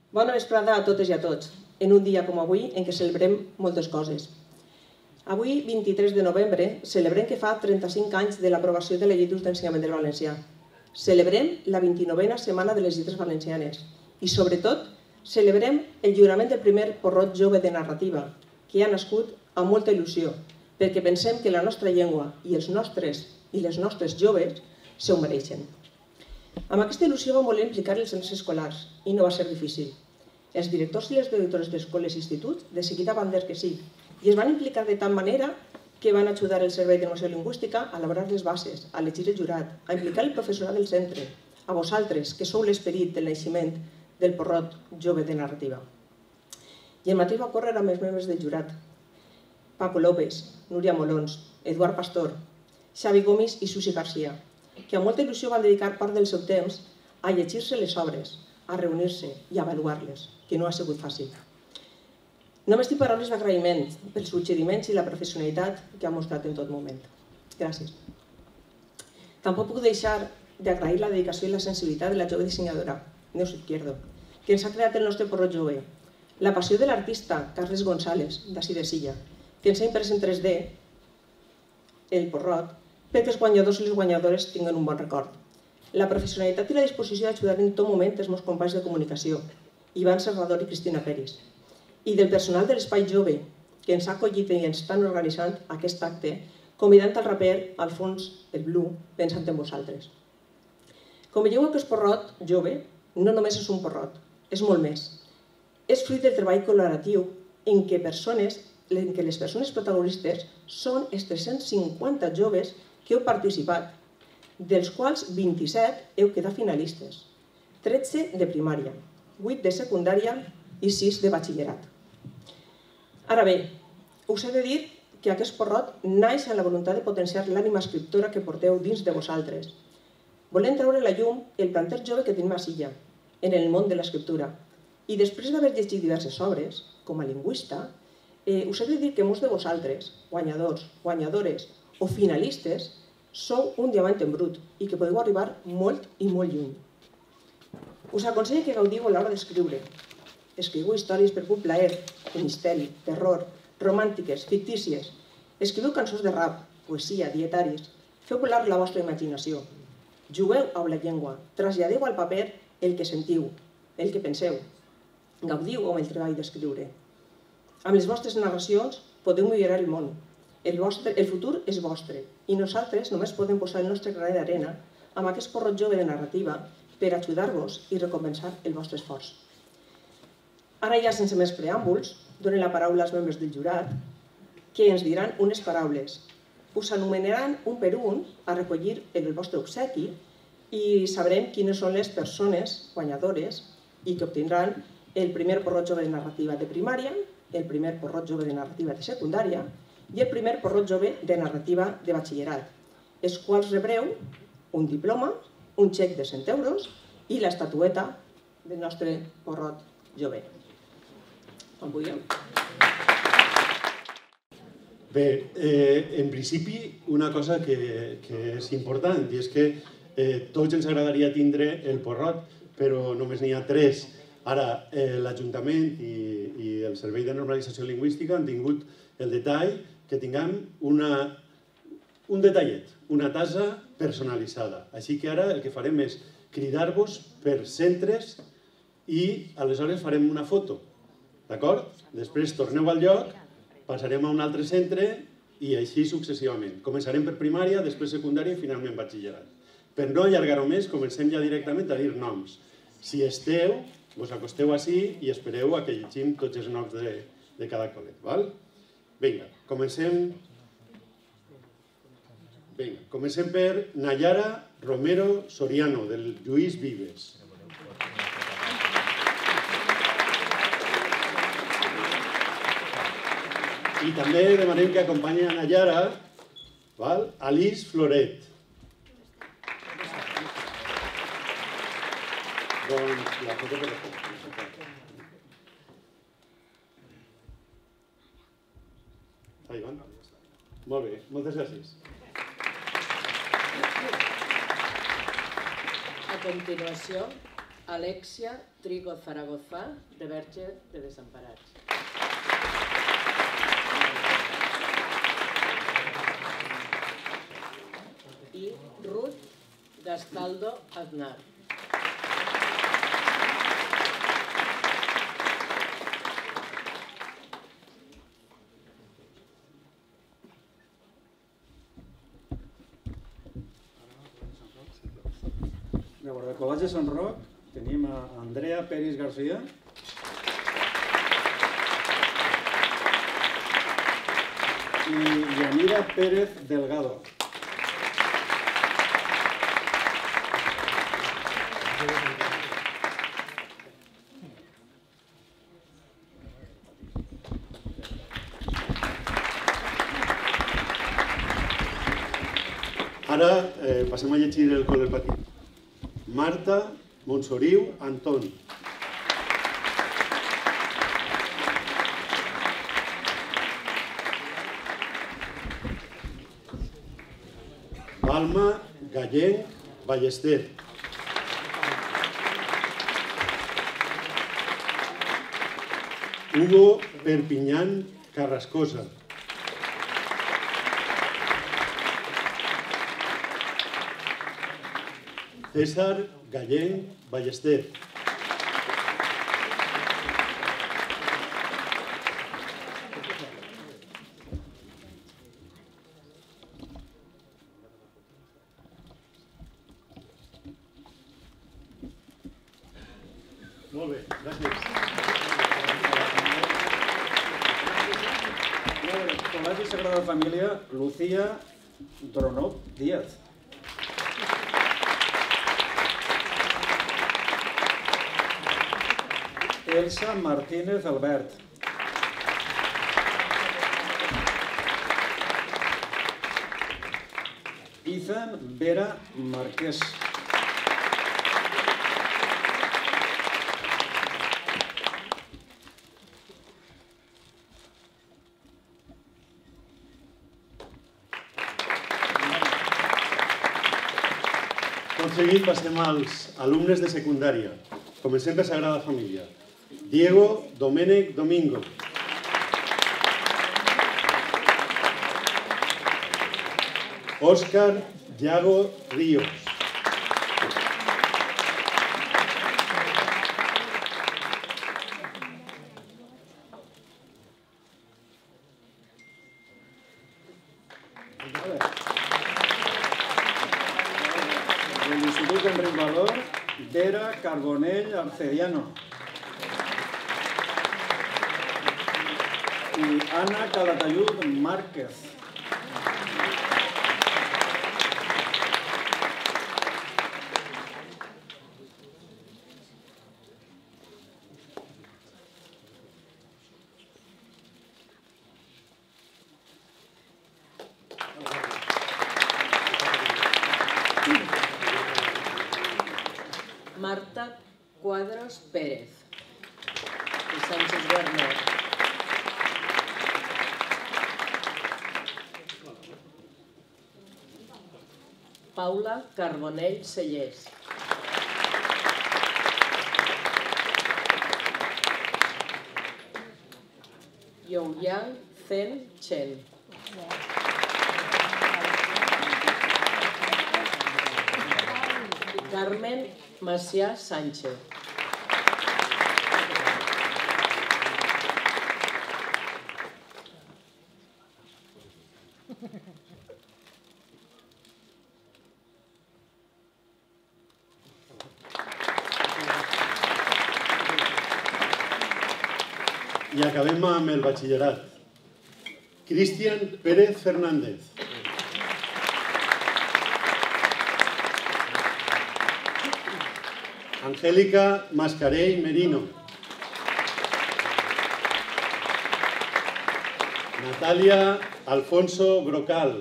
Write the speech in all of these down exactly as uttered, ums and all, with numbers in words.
Bona vesprada a totes i a tots, en un dia com avui en què celebrem moltes coses. Avui, vint-i-tres de novembre, celebrem que fa trenta-cinc anys de l'aprovació de la Llei d'Ús d'Ensenyament del Valencià. Celebrem la vint-i-novena Setmana de les Lletres Valencianes i, sobretot, celebrem el lliurament del primer porrot jove de narrativa, que ha nascut amb molta il·lusió, perquè pensem que la nostra llengua i els nostres i les nostres joves s'ho mereixen. Amb aquesta il·lusió vam voler implicar els centres escolars i no va ser difícil. Els directors i les directores d'escoles i instituts de seguida van dir que sí i es van implicar de tal manera que van ajudar el Servei d'Innovació Lingüística a elaborar les bases, a elegir el jurat, a implicar el professorat del centre, a vosaltres, que sou l'esperit del naixement del porrot jove de narrativa. I el mateix va córrer amb els membres del jurat: Paco López, Núria Molons, Eduard Pastor, Xavi Gomis i Susi Garcia, que amb molta il·lusió van dedicar part del seu temps a llegir-se les obres, a reunir-se i a avaluar-les, que no ha sigut fàcil. Només tinc paraules d'agraïment pels suggeriments i la professionalitat que ha mostrat en tot moment. Gràcies. Tampoc puc deixar d'agrair la dedicació i la sensibilitat de la jove dissenyadora, Neus Izquierdo, que ens ha creat el nostre porrot jove, la passió de l'artista Carles González, d'ací de Silla, que ens ha imprès en tres D el porrot perquè els guanyadors i les guanyadores tinguin un bon record. La professionalitat i la disposició d'ajudar en tot moment els meus companys de comunicació, Ivan Serrador i Cristina Peris, i del personal de l'Espai Jove, que ens ha acollit i ens estan organitzant aquest acte, convidant el raper Alfons el Blu, pensant en vosaltres. Com veieu, aquest porrot jove no només és un porrot, és molt més. És fruit del treball col·laboratiu en què persones en què les persones protagonistes són els tres-cents cinquanta joves que heu participat, dels quals vint-i-set heu quedat finalistes, tretze de primària, vuit de secundària i sis de batxillerat. Ara bé, us he de dir que aquest porrot naix amb la voluntat de potenciar l'ànima escriptora que porteu dins de vosaltres. Volem treure a la llum el planter jove que tenim a Silla, en el món de l'escriptura, i després d'haver llegit diverses obres, com a lingüista, us he de dir que molts de vosaltres, guanyadors, guanyadores o finalistes, sou un diamant en brut i que podeu arribar molt i molt lluny. Us aconsello que gaudiu a l'hora d'escriure. Escriviu històries per pur plaer, de misteri, terror, romàntiques, fictícies. Escriviu cançons de rap, poesia, dietaris. Feu volar la vostra imaginació. Jugueu amb la llengua. Traslladeu al paper el que sentiu, el que penseu. Gaudiu amb el treball d'escriure. Amb les vostres narracions podeu millorar el món. El futur és vostre i nosaltres només podem posar el nostre granet d'arena amb aquest porrot jove de narrativa per ajudar-vos i recompensar el vostre esforç. Ara ja, sense més preàmbuls, dono la paraula als membres del jurat, que ens diran unes paraules. Us anomenaran un per un a recollir el vostre obsequi i sabrem quines són les persones guanyadores i que obtindran el primer porrot jove de narrativa de primària, el primer porrot jove de narrativa de secundària i el primer porrot jove de narrativa de batxillerat, els quals rebreu un diploma, un xec de cent euros i l'estatueta del nostre porrot jove. Quan vulgueu. Bé, en principi, una cosa que és important i és que tots ens agradaria tindre el porrot, però només n'hi ha tres. Ara, l'Ajuntament i el Servei de Normalització Lingüística han tingut el detall que tinguem un detallet, una tassa personalitzada. Així que ara el que farem és cridar-vos per centres i aleshores farem una foto, d'acord? Després torneu al lloc, passarem a un altre centre i així successivament. Començarem per primària, després secundària i finalment batxillerat. Per no allargar-ho més, comencem ja directament a dir noms. Si esteu, vos acosteu ací i espereu a que llegim tots els noms de cada col·lega. Vinga, comencem... Vinga, comencem per Nayara Romero Soriano, del Lluís Vives. I també demanem que acompanyi a Nayara Alice Floret. Doncs la foto per la Ahí van. Molt bé, moltes gràcies. A continuació, Alexia Trigo Zaragoza, de Verge de Desemparats. I Ruth Gastaldo Aznar. Llavors, del Col·legi Sant Roc tenim a Andrea Peris García, i Yanira Pérez Delgado. Ara eh, passem a llegir el col·le petit. Marta Montsoriu Anton. Palma Gallenc Ballester. Hugo Perpinyán Carrascosa. César Gallenc Ballester. Molt bé, gràcies. Col·legi Sagrada Família, Lucía Dronov Díaz. Elsa Martínez Albert. Ethan Vera Marquès. Tot seguit passem als alumnes de secundària. Comencem per Sagrada Família. Diego Domènec Domingo. Òscar Yago Ríos. De l'Institut Enric Valor, Vera Carbonell Arcediano. I Ana Calatayud Márquez. Marta Cuadros Pérez i Sánchez Werner. Paula Carbonell Cellers. Youyang Zen Chen. I Carmen Macià Sánchez. I acabem amb el batxillerat. Cristian Pérez Fernández. Angélica Mascarell Merino. Natalia Alfonso Brocal.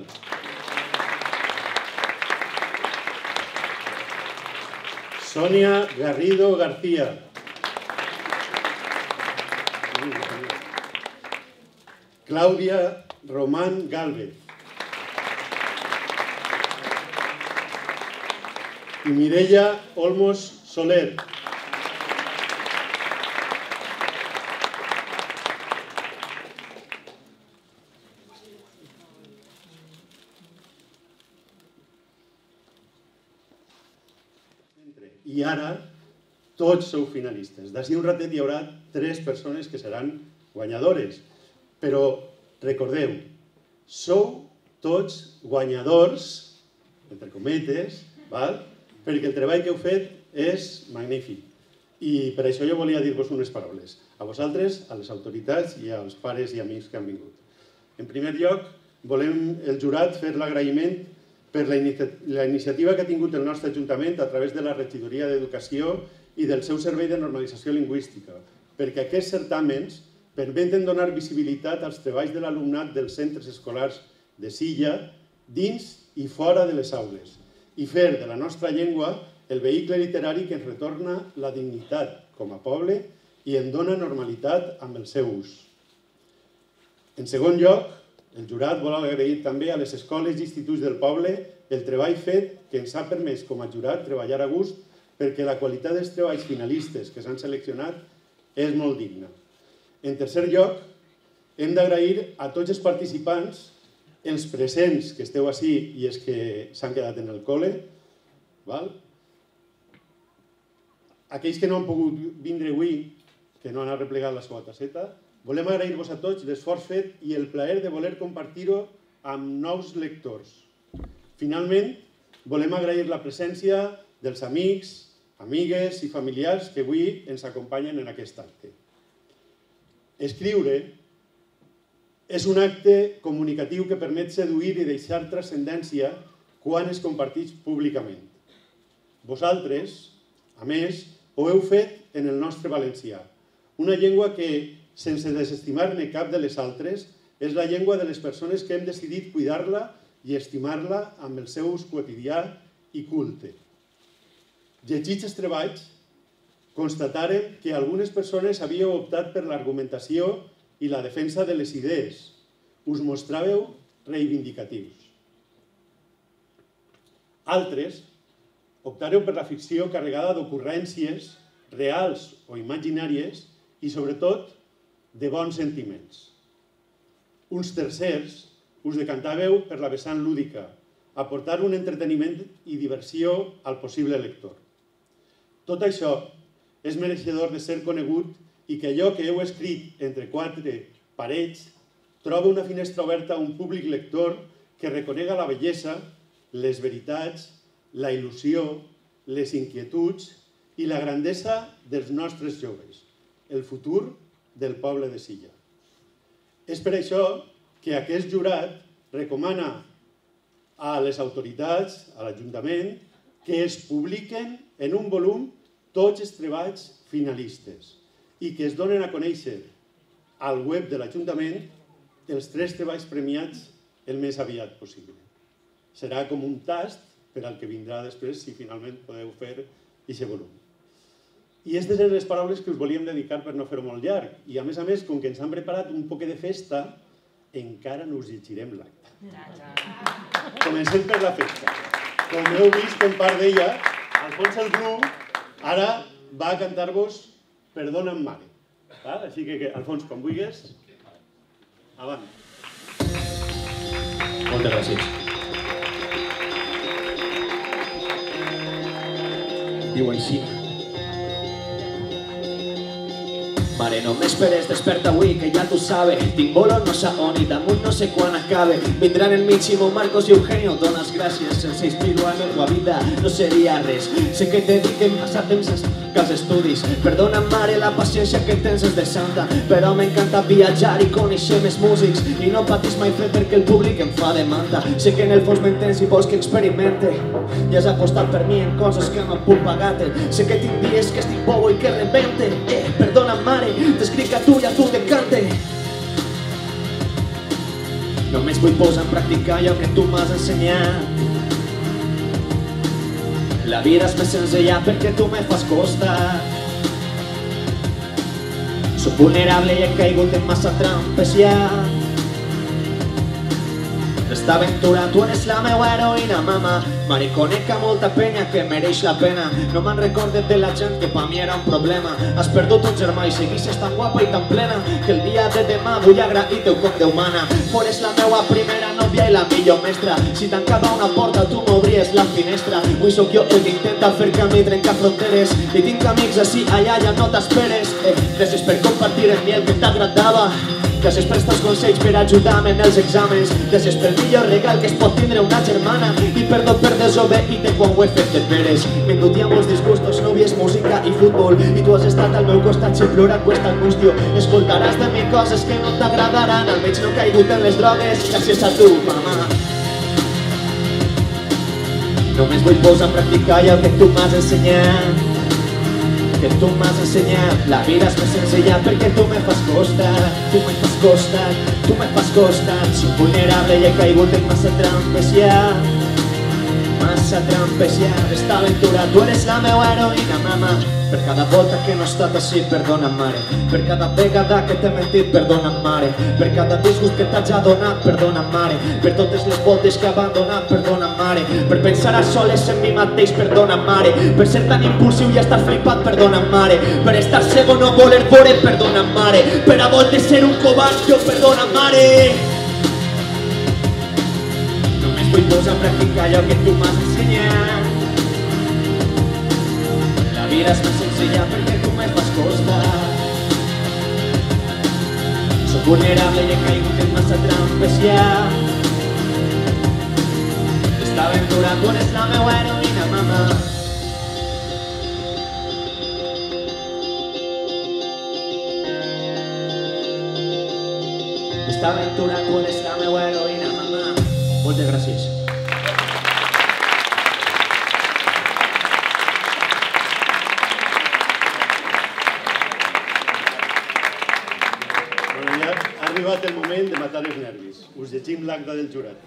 Sonia Garrido García. Claudia Román Gálvez. Y Mireia Olmos Soler. i ara tots sou finalistes. D'ací un ratet hi haurà tres persones que seran guanyadores. Però recordeu, sou tots guanyadors, entre cometes, val? Perquè el treball que heu fet és magnífic. I per això jo volia dir-vos unes paraules. A vosaltres, a les autoritats i als pares i amics que han vingut. En primer lloc, volem el jurat fer l'agraïment per la iniciativa que ha tingut el nostre Ajuntament a través de la Regidoria d'Educació i del seu servei de normalització lingüística, perquè aquests certàmens permeten donar visibilitat als treballs de l'alumnat dels centres escolars de Silla dins i fora de les aules i fer de la nostra llengua el vehicle literari que ens retorna la dignitat com a poble i en dona normalitat amb el seu ús. En segon lloc, el jurat vol agrair també a les escoles i instituts del poble el treball fet que ens ha permès com a jurat treballar a gust perquè la qualitat dels treballs finalistes que s'han seleccionat és molt digna. En tercer lloc, hem d'agrair a tots els participants, els presents que esteu ací i els que s'han quedat en el col·le, aquells que no han pogut vindre avui, que no han arreplegat la seva tasseta, volem agrair-vos a tots l'esforç fet i el plaer de voler compartir-ho amb nous lectors. Finalment, volem agrair la presència dels amics, amigues i familiars que avui ens acompanyen en aquest acte. Escriure és un acte comunicatiu que permet seduir i deixar transcendència quan es comparteix públicament. Vosaltres, a més, ho heu fet en el nostre valencià, una llengua que, sense desestimar-ne cap de les altres, és la llengua de les persones que hem decidit cuidar-la i estimar-la amb el seu ús quotidià i culte. Llegits els treballs, constatarem que algunes persones havíeu optat per l'argumentació i la defensa de les idees. Us mostràveu reivindicatius. Altres optareu per la ficció carregada d'ocurrències reals o imaginàries i, sobretot, de bons sentiments. Uns tercers us decantàveu per la vessant lúdica, aportar un entreteniment i diversió al possible lector. Tot això és mereixedor de ser conegut i que allò que heu escrit entre quatre parets troba una finestra oberta a un públic lector que reconega la bellesa, les veritats, la il·lusió, les inquietuds i la grandesa dels nostres joves, el futur del poble de Silla. És per això que aquest jurat recomana a les autoritats, a l'Ajuntament, que es publiquen en un volum tots els treballs finalistes i que es donen a conèixer al web de l'Ajuntament els tres treballs premiats el més aviat possible. Serà com un tast per al que vindrà després si finalment podeu fer aquest volum. I aquestes eren les paraules que us volíem dedicar per no fer-ho molt llarg. I a més a més, com que ens han preparat un poc de festa, encara no us llegirem l'acte. Comencem per la festa. Com heu vist, en part d'ella, Alfons el Bru ara va a cantar-vos Perdona'm mare. Així que, Alfons, quan vulguis, avant. Moltes gràcies. Diu així. Mare, no m'esperes, desperta avui, que ja tu sabe. Tinc bolo no sé on i damunt no sé quan acabe. Vindran el mig Simó, Marcos i Eugenio, dones gràcies. Sense inspirar la meva vida no seria res. Sé que te dic que hem passat temps que els estudis. Perdona, mare, la paciència que tens és de santa, però m'encanta viatjar i conèixer més músics. I no patis mai fer perquè el públic em fa demanda. Sé que en el fons m'entens i vols que experimente. I has apostat per mi en coses que no puc pagar-te. Sé que tinc dies que estic bobo i que rebente. Eh, perdona, mare, t'escric a tu i a tu te cante. Només vull posar en pràctica allò que tu m'has ensenyat. La vida és més senzilla perquè tu me fas costar. Soc vulnerable i he caigut en massa trampes ja. Les Esta aventura, tu eres la meua heroïna, mama. Mariconeca, molta penya que mereix la pena. No me'n recordes de la gent que pa mi era un problema. Has perdut un germà i seguixes tan guapa i tan plena que el dia de demà vull agrair-te-ho com Déu mana. Fores la meua primera nòvia i la millor mestra. Si tancava una porta tu m'obries la finestra. Avui sóc jo el que intenta fer camí, trencar fronteres. I tinc amics així, allà, ja no t'esperes. Eh, gràcies per compartir amb mi el que t'agradava. Gràcies per estar consells per ajudar-me en els exàmens. Gràcies pel millor regal que es pot tindre una germana. I perdó per desobeir-te quan ho he fet de peres. M'he endut ja molts disgustos, nòvies, música i futbol. I tu has estat al meu costat si plora aquesta angústia. Escoltaràs de mi coses que no t'agradaran. Almenys no he caigut en les drogues gràcies a tu, mama. Només vull posar en practicar allò que tu m'has ensenyat. Que tu m'has ensenyat. La vida és més senzilla perquè tu me fas costat. Tu me fas costat, tu me fas costat. Soc vulnerable i he caigut en massa trampes ja. Massa trampes ja. Esta aventura, tu eres la meua heroïna, mama. Per cada volta que no he estat així, perdona, mare. Per cada vegada que t'he mentit, perdona, mare. Per cada disgust que t'haig adonat, perdona, mare. Per totes les voltes que he abandonat, perdona, mare. Per pensar a soles en mi mateix, perdona, mare. Per ser tan impulsiu i estar flipat, perdona, mare. Per estar cego, no voler veure, perdona, mare. Per a voltes ser un covard, jo, perdona, mare. Només vull posar a practicar allò que tu m'has ensenyat. La vida és més senzilla perquè tu me fas costat. Soc vulnerable i he caigut en massa trampes ja. Esta aventura, tu eres la meua heroïna, mama. Esta aventura, tu eres la meua heroïna, mama. Moltes gràcies. Ha arribat el moment de matar els nervis. Us llegim l'acta del jurat.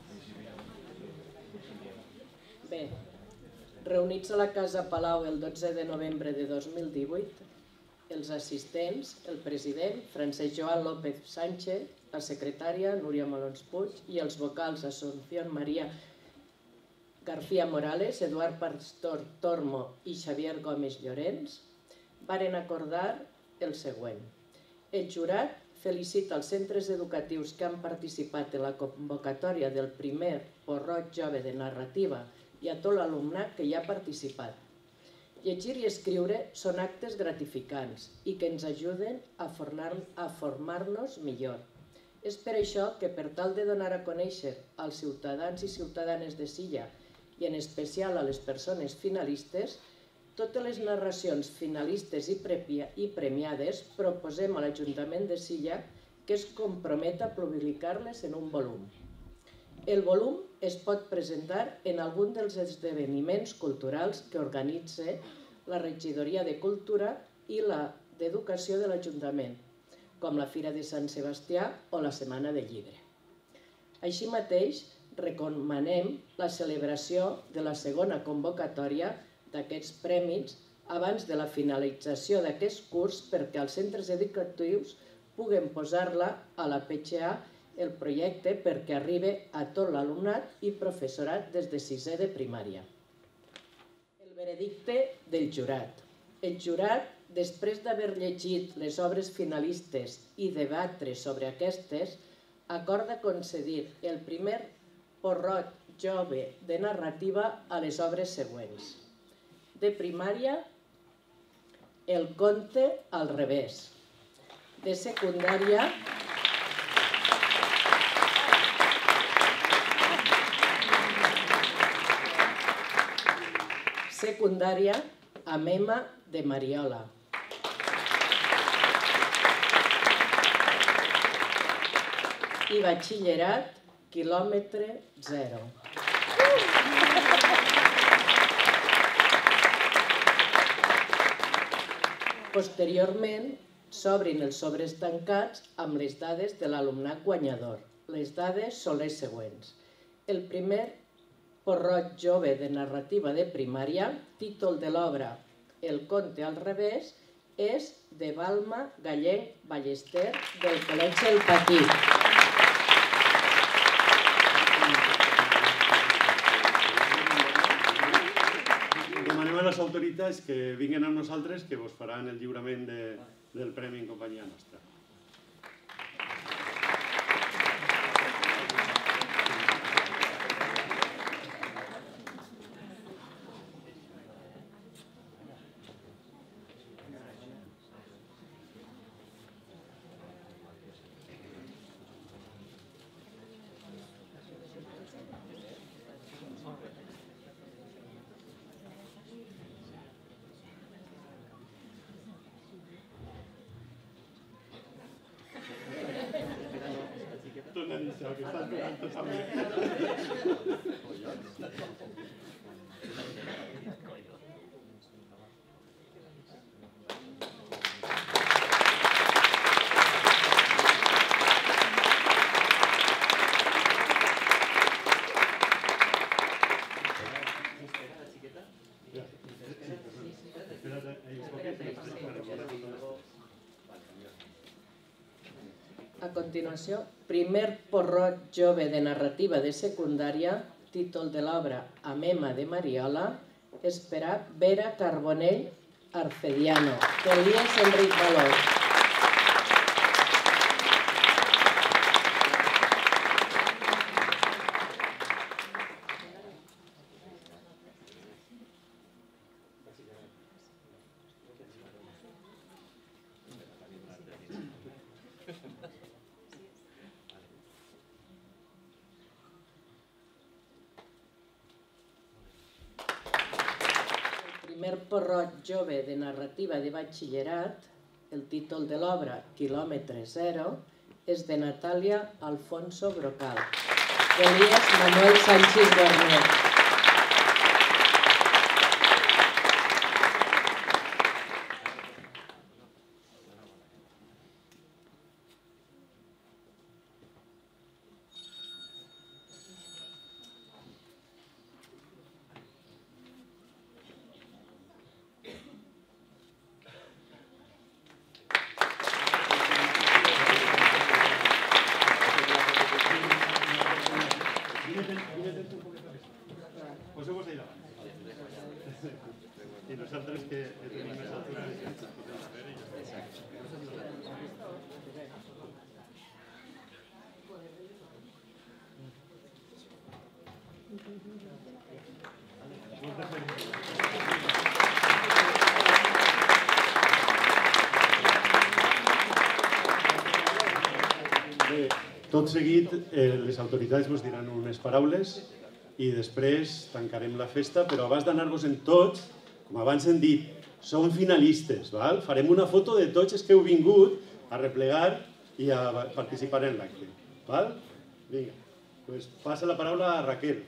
Bé, reunits a la Casa Palau el dotze de novembre de dos mil divuit, els assistents, el president, Francesc Joan López Sánchez, la secretària, Núria Molons Puig, i els vocals, Asunción María García Morales, Eduard Pastor Tormo i Xavier Gómez Llorens, varen acordar el següent. El jurat felicita els centres educatius que han participat en la convocatòria del primer Porrot Jove de Narrativa i a tot l'alumnat que hi ha participat. Llegir i escriure són actes gratificants i que ens ajuden a formar-nos millor. És per això que, per tal de donar a conèixer als ciutadans i ciutadanes de Silla i en especial a les persones finalistes, totes les narracions finalistes i premiades proposem a l'Ajuntament de Silla que es compromet a publicar-les en un volum. El volum es pot presentar en algun dels esdeveniments culturals que organitza la Regidoria de Cultura i la d'Educació de l'Ajuntament, com la Fira de Sant Sebastià o la Setmana del Llibre. Així mateix, recomanem la celebració de la segona convocatòria d'aquests prèmits abans de la finalització d'aquest curs perquè els centres educatius puguen posar-la a la P H A el projecte perquè arribi a tot l'alumnat i professorat des de sisè de primària. El veredicte del jurat. El jurat, després d'haver llegit les obres finalistes i debatre sobre aquestes, acorda concedir el primer Porrot Jove de Narrativa a les obres següents. De primària, El conte al revés. De secundària, secundària, Amema de Mariola. I batxillerat, Quilòmetre zero. Posteriorment, s'obrin els sobres tancats amb les dades de l'alumnat guanyador. Les dades són les següents. El primer Porrot Jove de Narrativa de Primària, títol de l'obra El conte al revés, és de Balma Gallenc Ballester del Col·legi El Patí. autoritats que vinguin amb nosaltres que vos faran el lliurament del premi en companyia nostra. A continuació, primer porrot jove de narrativa de secundària, títol de l'obra Amema de Mariola, és per a Vera Carbonell Arcediano, Elies Enric Valor. Primer porrot jove de narrativa de batxillerat, el títol de l'obra Quilòmetre zero, és de Natàlia Alfonso Brocal. Elies Manuel Sánchez Garner. Poseu-vos allà davant. I nosaltres que tenim més altura... Bé, tot seguit les autoritats vos diran unes paraules i després tancarem la festa, però abans d'anar-vos-en tots, com abans hem dit, som finalistes, val? Farem una foto de tots els que heu vingut a replegar i a participar en l'acte. Val? Vinga, doncs passa la paraula a Raquel.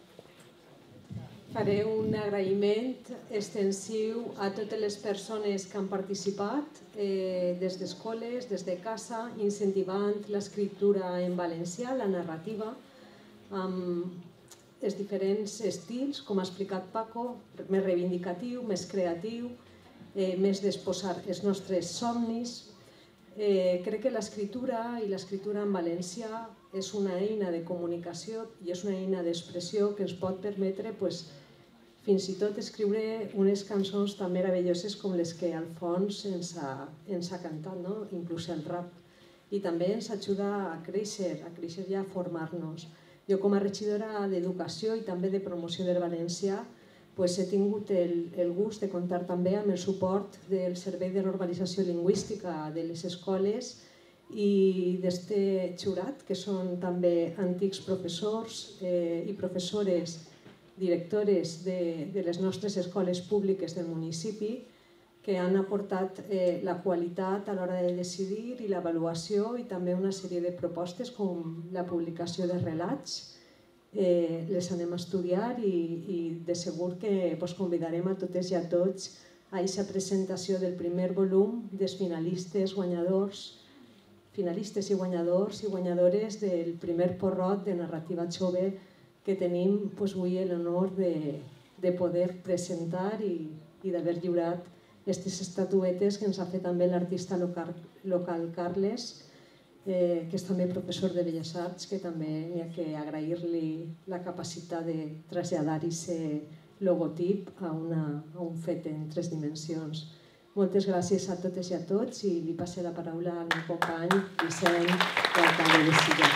Faré un agraïment extensiu a totes les persones que han participat eh, des d'escoles, des de casa, incentivant l'escriptura en valencià, la narrativa, amb els diferents estils, com ha explicat Paco, més reivindicatiu, més creatiu, eh, més d'exposar els nostres somnis. Eh, crec que l'escriptura i l'escriptura en valencià és una eina de comunicació i és una eina d'expressió que ens pot permetre pues, fins i tot escriure unes cançons tan meravelloses com les que Alfons ens ha, ens ha cantat, no? Inclús el rap. I també ens ajuda a créixer, a créixer i a formar-nos. Jo com a regidora d'Educació i també de Promoció del Valencià pues, he tingut el, el gust de comptar també amb el suport del Servei de Normalització Lingüística de les escoles i d'este jurat, que són també antics professors eh, i professores directores de, de les nostres escoles públiques del municipi que han aportat eh, la qualitat a l'hora de decidir i l'avaluació i també una sèrie de propostes com la publicació de relats. Eh, les anem a estudiar i, i de segur que pues, convidarem a totes i a tots a aquesta presentació del primer volum dels finalistes, guanyadors, finalistes i guanyadors i guanyadores del primer porrot de narrativa jove que tenim pues, avui l'honor de, de poder presentar i, i d'haver lliurat aquestes estatuetes que ens ha fet també l'artista local, local Carles, eh, que és també professor de Belles Arts, que també hi ha que agrair-li la capacitat de traslladar logotip a un fet en tres dimensions. Moltes gràcies a totes i a tots i li passo la paraula al meu company Vicent, l'alcalde de Silla.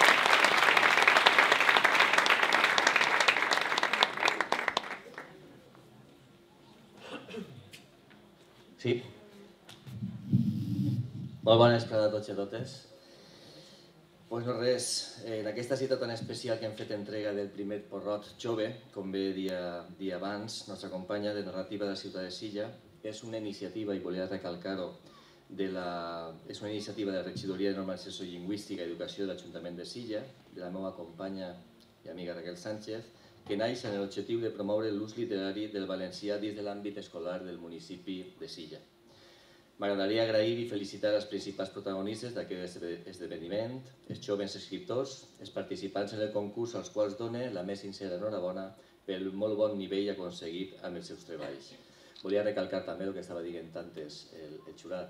Sí. Molt bona vesprada a tots i a totes. Doncs no res, en aquesta cita tan especial que hem fet entrega del primer porrot jove, com bé dia abans, nostra companya de narrativa de la ciutat de Silla, és una iniciativa, i volia recalcar-ho, és una iniciativa de la Regidoria de Normalització Lingüística i Educació de l'Ajuntament de Silla, de la meva companya i amiga Raquel Sánchez, que naix amb l'objectiu de promoure l'ús literari del valencià dins de l'àmbit escolar del municipi de Silla. M'agradaria agrair i felicitar els principals protagonistes d'aquest esdeveniment, els joves escriptors, els participants en el concurs als quals dono la més sincera enhorabona pel molt bon nivell aconseguit amb els seus treballs. Volia recalcar també el que estava dient antes el jurat,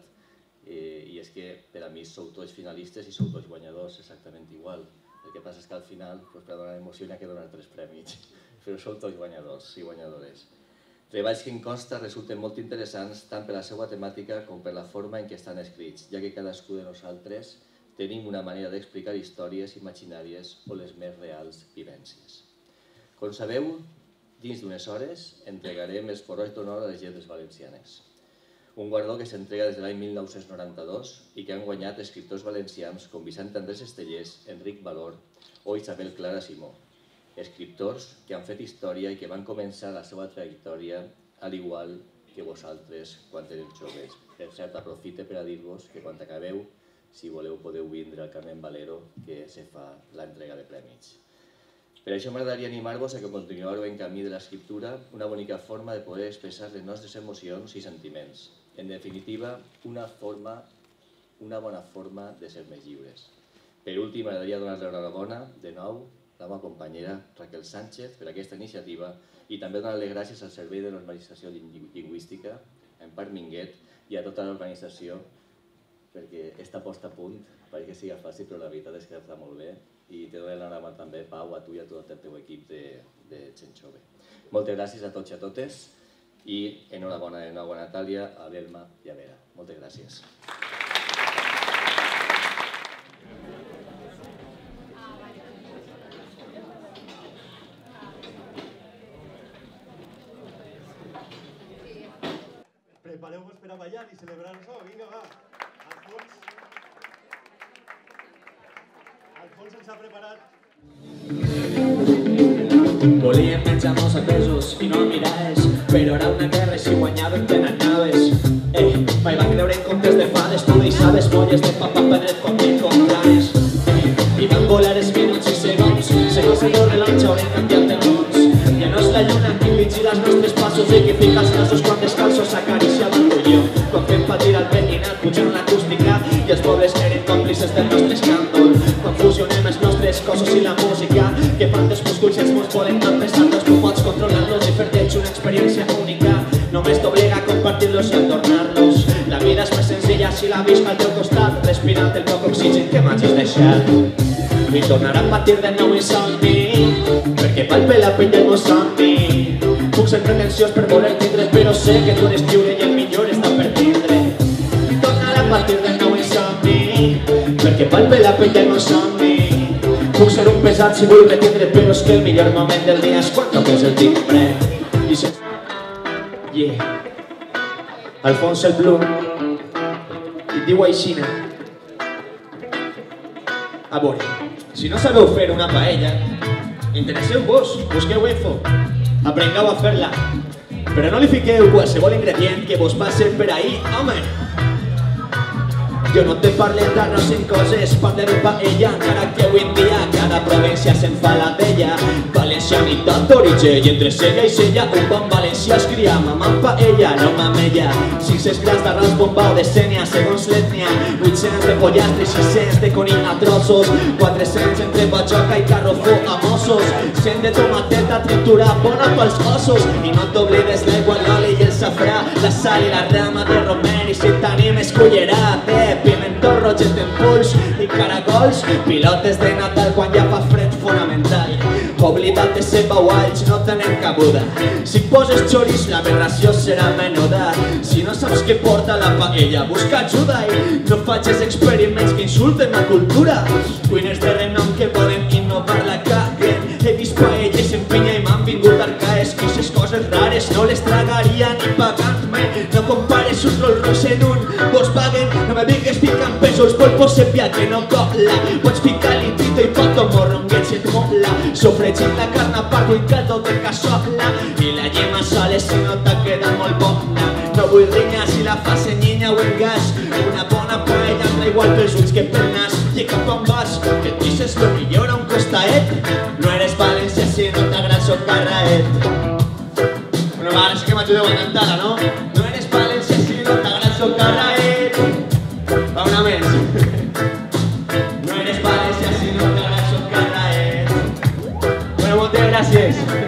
i és que per a mi sou tots finalistes i sou tots guanyadors exactament igual. El que passa és que al final, per donar emoció, n'hi ha que donar tres premis, però sou tots guanyadors i guanyadores. Treballs que en consta resulten molt interessants tant per la seva temàtica com per la forma en què estan escrits, ja que cadascú de nosaltres tenim una manera d'explicar històries imaginàries o les més reals vivències. Com sabeu, dins d'unes hores entregarem els porrots d'honor a les lletres valencianes, un guardó que s'entrega des de l'any mil nou-cents noranta-dos i que han guanyat escriptors valencians com Vicent Andrés Estellés, Enric Valor o Isabel Clara Simó. Escriptors que han fet història i que van començar la seva trajectòria al igual que vosaltres quan éreu joves. Per cert, aprofite per a dir-vos que quan acabeu, si voleu, podeu vindre al Carmen Valero, que se fa l'entrega de premis. Per això m'agradaria animar-vos a que continueu en camí de l'escriptura, una bonica forma de poder expressar les nostres emocions i sentiments. En definitiva, una forma, una bona forma de ser més lliures. Per últim, m'agradaria donar-li l'enhorabona, de nou, la meva companyera Raquel Sánchez per aquesta iniciativa i també donar-li gràcies al Servei de Normalització Lingüística, en Parc Minguet, i a tota l'organització perquè està posta a punt, perquè que sigui fàcil, però la veritat és que està molt bé i te dono l'enhorabona també, Pau, a tu i a tot el teu equip de gent jove. Moltes gràcies a tots i a totes i enhorabona de nou a Natàlia, a l'Elma i a Vera. Moltes gràcies. Prepareu-vos per a ballar i celebrar-ho. Vinga, va. Alfons... Alfons ens ha preparat. Volíem menjar-nos a pesos i no miraves, però era una guerra i si guanyàvem te n'anaves. Eh, mai va creure en comptes de fades, tu deixaves molles de papa pedret com ben compranes. I van volar els minuts i segons, segons el relanxa haurem canviat de mons. Ja no és la lluna qui vigila els nostres passos i que fica els nassos quan descalços s'acaricia l'orgulló. Quan fem patir al veïnat pujant l'acústica i els pobles eren còmplices del nostre escàndol. Quan fusionem els nostres cossos i la música que fan dels músculs i els mons volen tan pesar-los que pots controlar-los i fer d'ells una experiència única. Només t'obliga a compartir-los i adornar-los. La vida és més senzilla si la visc al teu costat, respirant el poc oxigen que m'hagis deixat. I tornarà a partir de nou i somni, perquè palpe la pell del meu somni. Puc ser pretensiós per voler tindre, però sé que tu eres lliure i el millor està per tindre. I tornarà a partir de nou i somni, perquè palpe la pell del meu somni. Puc ser un pesat si vull retindre, però és que el millor moment del dia és quan toques el timbre. I sense... Yeah. Alfons el Blum i diu aixina. A veure, si no sabeu fer una paella, interesseu-vos, busqueu info, aprengueu a fer-la, però no li fiqueu qualsevol ingredient que vos passe per ahí, home! Jo no te parle d'arròs en coses, parle de paella, encara que avui en dia cada província se'n fa la d'ella. Valencianitat d'origen i entre Sella i Sella un bon valencià es cria mamant paella, no mamella. Sis grans d'arròs bombau de Sènia segons l'ètnia, vuit-cents de pollastre i sis-cents de conill a trossos, quatre-cents entre bajoca i carrofó a mossos, cent de tomateta triturar bona pels ossos. I no t'oblides l'aigua, l'oli i el safrà, la sal i la rama de romer, i si t'animes cullerà de pimentó roget en pols i caragols, pilotes de Natal quan ja fa fred fonamental. oblidat de ser baualls, no tenen cabuda. Si poses xoriç l'aberració serà menuda. Si no saps què porta la paella, busca ajuda i no facis experiments que insulten la cultura. Cuiners de renom que poden innovar la caguen. He vist paelles en pinya i m'han vingut arcaes. Quixes coses rares no les tragaria ni pagant-me. No compares un Rolls Royce en un Volkswagen. No me digues picant pesos, polvo sepia que no cola. Pots picar litrito i poto morronguet si et mola. Sofregit la carn a part i caldo de cassola. I la llema sale si no t'ha quedat molt bona. No vull rinyar si la fas en llinya o en gas. Una bona paella em da igual pels ulls que pel nas. I cap on vas, que et deixes lo millor a un costaet. No eres valencià si no t'agrada el socarraet. Bueno, va, ara sí que m'ajudeu a cantar-la, no? No eres valencià si no t'agrada el socarraet. Va, una més. No eres valencià si no t'agrada el socarraet. Bueno, moltes gràcies.